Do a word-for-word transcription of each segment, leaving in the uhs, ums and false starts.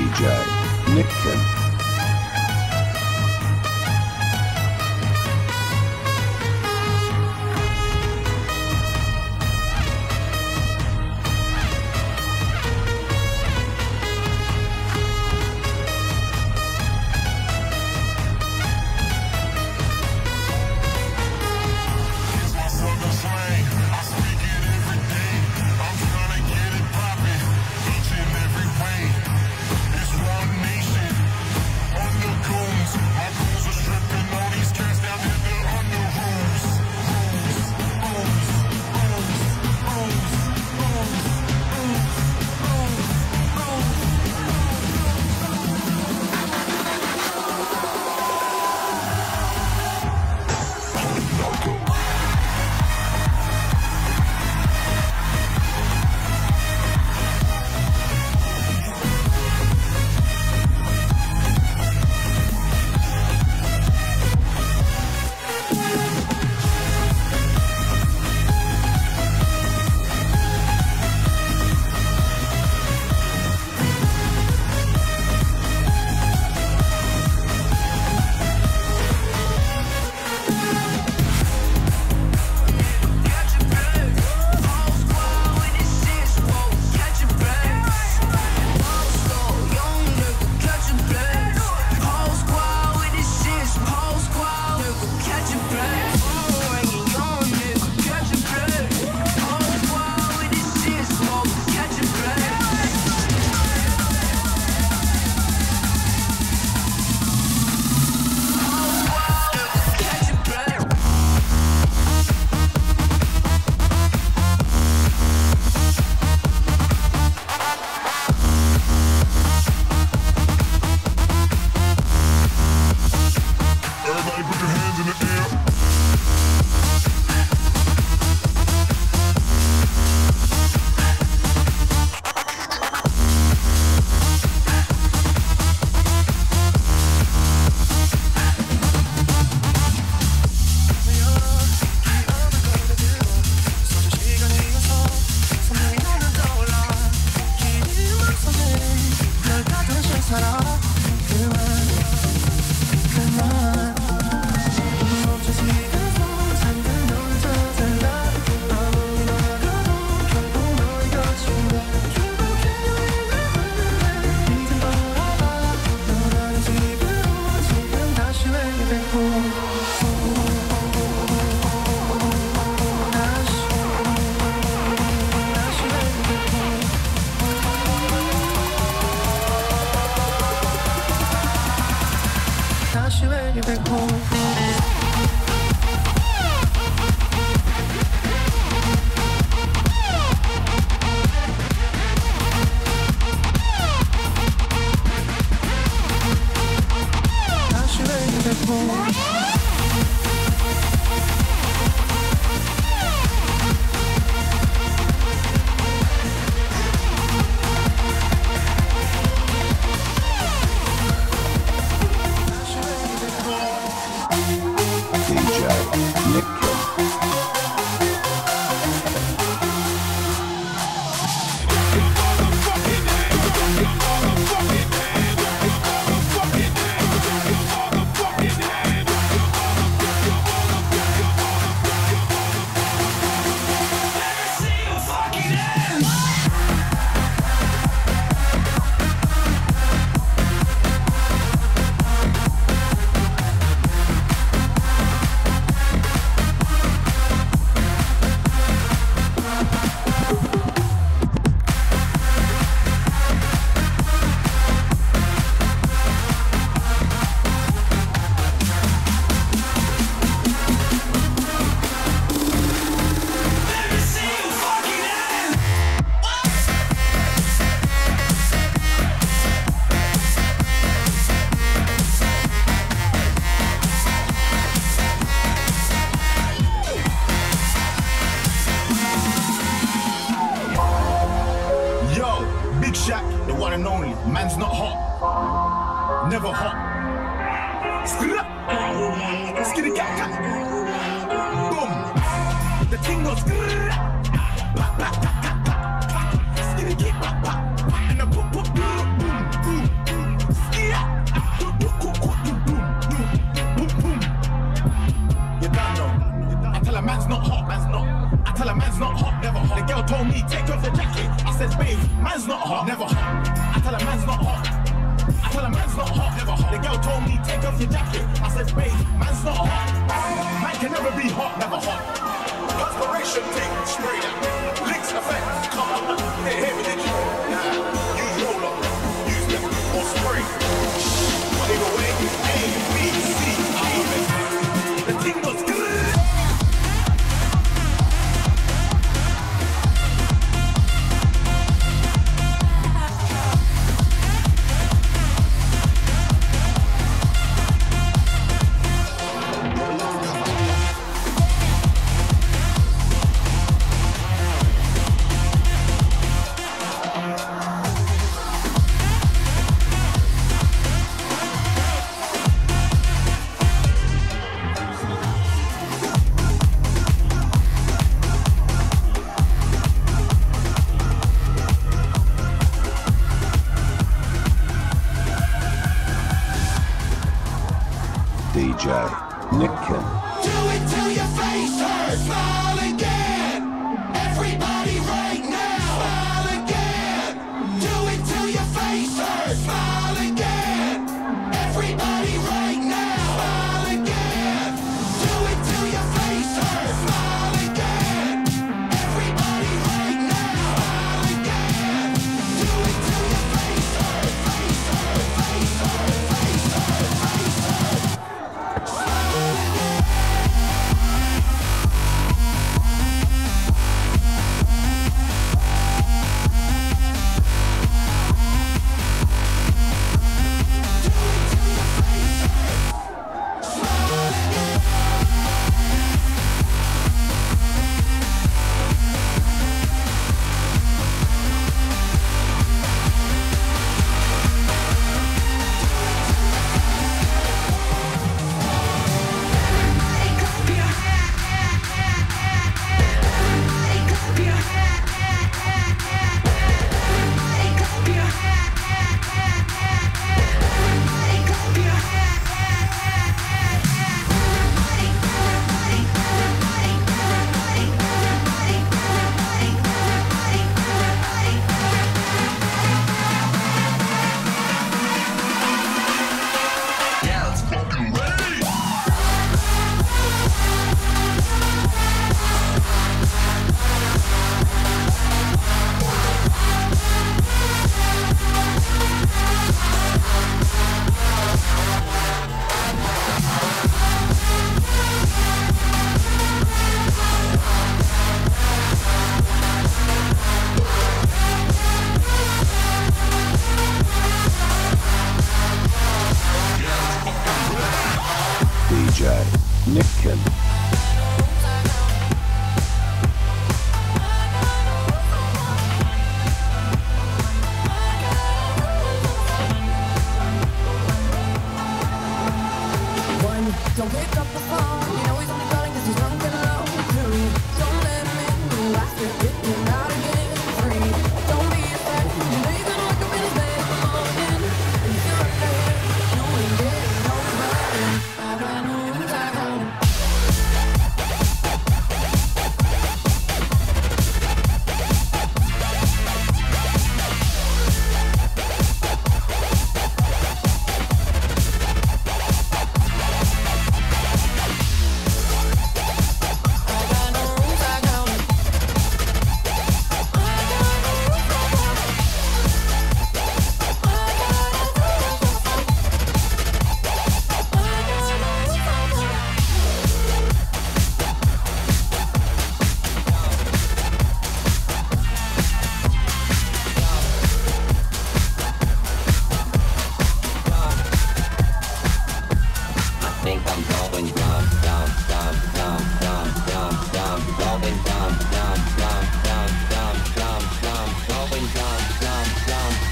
J Nickon. Never hot. Skitty cat cat. Boom. The thing goes. Skitty cat cat. And the boop boop boom boom boom. tell a man's not hot, man's not. I tell a man's not hot, never hot. The girl told me, take off your jacket. I said, babe, man's not hot, never hot. I tell a man's not hot. I tell a man's not hot, never hot. The girl told me, take off your jacket. I said, babe, man's not hot. Man can never be hot, never hot. Perspiration, take, spray that. Links effect, come on. Hey, hey, religion. Nah, use roller, use them, or spray. Put it away, A, B, C, I love it. The thing was good. D J Nicken. Do it till your face hurts. Smile again. Everybody right now. Smile again. Do it till your face hurts. Smile again. Everybody right now. Smile again. Do it till your face hurts. Smile again. Everybody right now. Smile again. Do it till your face hurts. Face hurts. Face hurts. Face hurts. Face hurts. D J Nicken. One, don't pick up the phone. You know he's only calling 'cause he's drunk and low. Two, don't let him in. After getting out again. Three, don't be afraid. You know you're gonna wake up in his bed in the morning. And you're right there, knowing that it's nobody. I got no rules, I got no.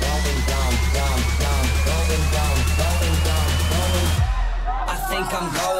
I think I'm going